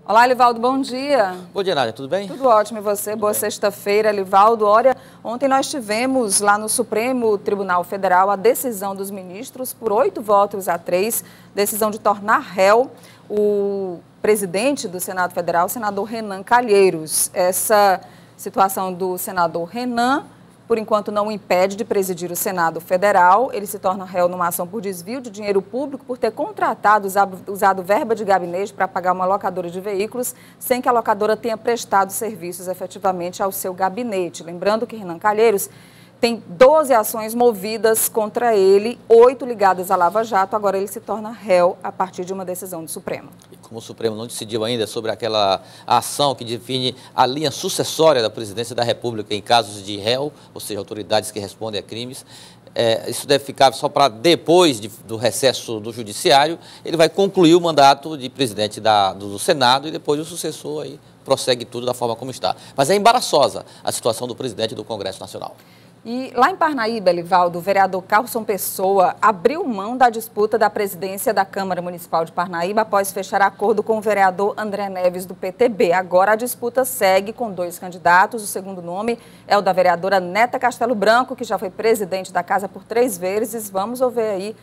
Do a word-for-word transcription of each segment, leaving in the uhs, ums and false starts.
Olá, Elivaldo, bom dia. Bom dia, Nádia, tudo bem? Tudo ótimo, e você? Tudo Boa sexta-feira, Elivaldo. Olha, ontem nós tivemos lá no Supremo Tribunal Federal a decisão dos ministros por oito votos a três, decisão de tornar réu o presidente do Senado Federal, o senador Renan Calheiros. Essa situação do senador Renan, por enquanto, não o impede de presidir o Senado Federal. Ele se torna réu numa ação por desvio de dinheiro público por ter contratado, usado, usado verba de gabinete para pagar uma locadora de veículos sem que a locadora tenha prestado serviços efetivamente ao seu gabinete. Lembrando que Renan Calheiros tem doze ações movidas contra ele, oito ligadas à Lava Jato. Agora ele se torna réu a partir de uma decisão do Supremo. E como o Supremo não decidiu ainda sobre aquela ação que define a linha sucessória da presidência da República em casos de réu, ou seja, autoridades que respondem a crimes, é, isso deve ficar só para depois de, do recesso do Judiciário. Ele vai concluir o mandato de presidente da, do, do Senado e depois o sucessor aí prossegue tudo da forma como está. Mas é embaraçosa a situação do presidente do Congresso Nacional. E lá em Parnaíba, Elivaldo, o vereador Carlson Pessoa abriu mão da disputa da presidência da Câmara Municipal de Parnaíba após fechar acordo com o vereador André Neves, do P T B. Agora a disputa segue com dois candidatos. O segundo nome é o da vereadora Neta Castelo Branco, que já foi presidente da casa por três vezes. Vamos ouvir aí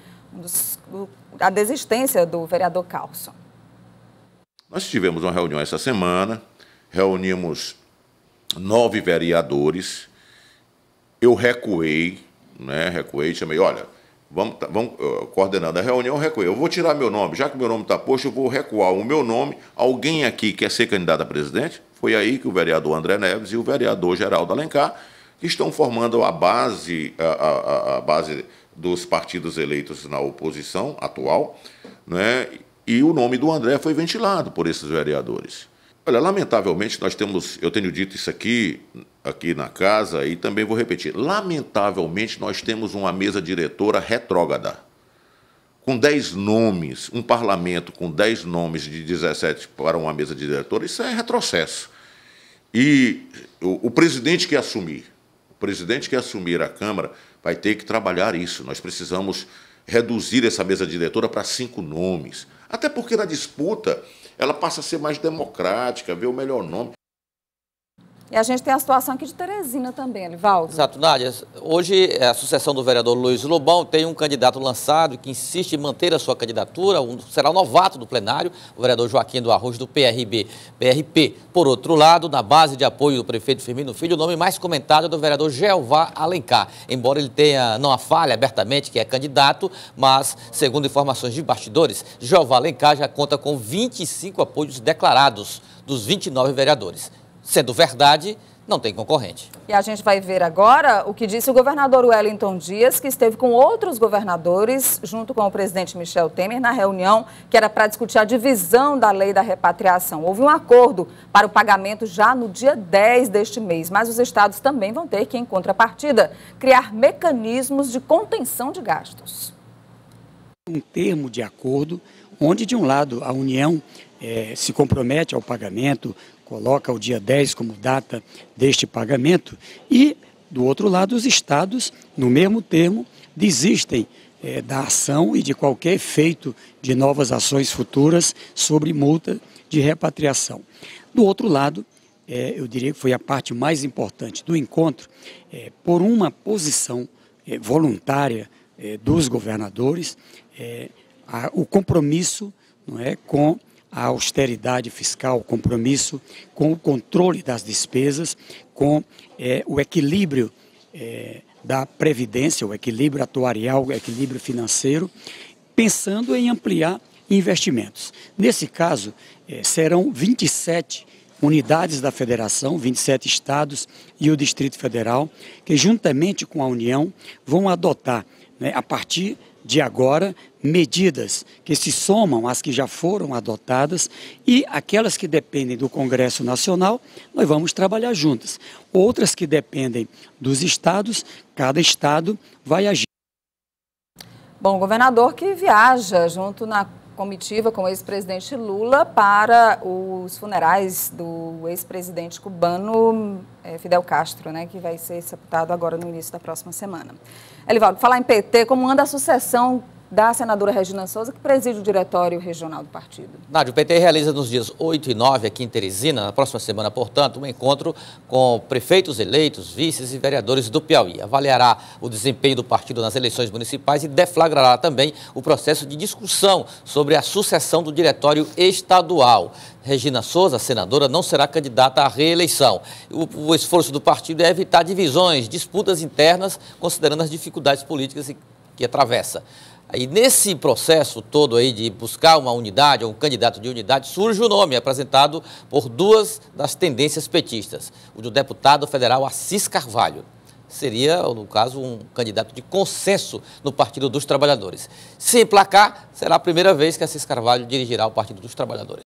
a desistência do vereador Carlson. Nós tivemos uma reunião essa semana, reunimos nove vereadores. Eu recuei, né, recuei, chamei, olha, vamos, vamos uh, coordenando a reunião, eu recuei. Eu vou tirar meu nome, já que meu nome está posto, eu vou recuar o meu nome. Alguém aqui quer ser candidato a presidente? Foi aí que o vereador André Neves e o vereador Geraldo Alencar, que estão formando a base, a, a, a base dos partidos eleitos na oposição atual, né, e o nome do André foi ventilado por esses vereadores. Olha, lamentavelmente, nós temos, eu tenho dito isso aqui, aqui na casa e também vou repetir, lamentavelmente nós temos uma mesa diretora retrógrada, com dez nomes, um parlamento com dez nomes de dezessete para uma mesa diretora, isso é retrocesso. E o, o presidente que assumir, o presidente que assumir a Câmara vai ter que trabalhar isso, nós precisamos reduzir essa mesa diretora para cinco nomes, até porque na disputa ela passa a ser mais democrática, ver o melhor nome. E a gente tem a situação aqui de Teresina também, Elivaldo. Exato, Nádia. Hoje, a sucessão do vereador Luiz Lobão tem um candidato lançado que insiste em manter a sua candidatura, um, será o novato do plenário, o vereador Joaquim do Arroz, do P R B, P R P. Por outro lado, na base de apoio do prefeito Firmino Filho, o nome mais comentado é do vereador Jeová Alencar. Embora ele tenha, não a falha abertamente que é candidato, mas, segundo informações de bastidores, Jeová Alencar já conta com vinte e cinco apoios declarados dos vinte e nove vereadores. Sendo verdade, não tem concorrente. E a gente vai ver agora o que disse o governador Wellington Dias, que esteve com outros governadores, junto com o presidente Michel Temer, na reunião que era para discutir a divisão da lei da repatriação. Houve um acordo para o pagamento já no dia dez deste mês, mas os estados também vão ter que, em contrapartida, criar mecanismos de contenção de gastos. Um termo de acordo onde, de um lado, a União eh, se compromete ao pagamento, coloca o dia dez como data deste pagamento e, do outro lado, os estados, no mesmo termo, desistem eh, da ação e de qualquer efeito de novas ações futuras sobre multa de repatriação. Do outro lado, eh, eu diria que foi a parte mais importante do encontro, eh, por uma posição eh, voluntária eh, dos governadores, eh, a, o compromisso, não é, com a austeridade fiscal, o compromisso com o controle das despesas, com é, o equilíbrio é, da previdência, o equilíbrio atuarial, o equilíbrio financeiro, pensando em ampliar investimentos. Nesse caso, é, serão vinte e sete unidades da federação, vinte e sete estados e o Distrito Federal, que juntamente com a União vão adotar, né, a partir de agora, medidas que se somam às que já foram adotadas e aquelas que dependem do Congresso Nacional, nós vamos trabalhar juntas. Outras que dependem dos estados, cada estado vai agir. Bom, o governador que viaja junto na comitiva com o ex-presidente Lula para os funerais do ex-presidente cubano é, Fidel Castro, né, que vai ser sepultado agora no início da próxima semana. Elivaldo, falar em P T, como anda a sucessão da senadora Regina Souza, que preside o diretório regional do partido. Nádia, o P T realiza nos dias oito e nove aqui em Teresina, na próxima semana, portanto, um encontro com prefeitos eleitos, vices e vereadores do Piauí. Avaliará o desempenho do partido nas eleições municipais e deflagrará também o processo de discussão sobre a sucessão do diretório estadual. Regina Souza, senadora, não será candidata à reeleição. O, o esforço do partido é evitar divisões, disputas internas, considerando as dificuldades políticas que atravessa. Aí, nesse processo todo aí de buscar uma unidade, ou um candidato de unidade, surge o nome apresentado por duas das tendências petistas. O do deputado federal Assis Carvalho. Seria, no caso, um candidato de consenso no Partido dos Trabalhadores. Se emplacar, será a primeira vez que Assis Carvalho dirigirá o Partido dos Trabalhadores.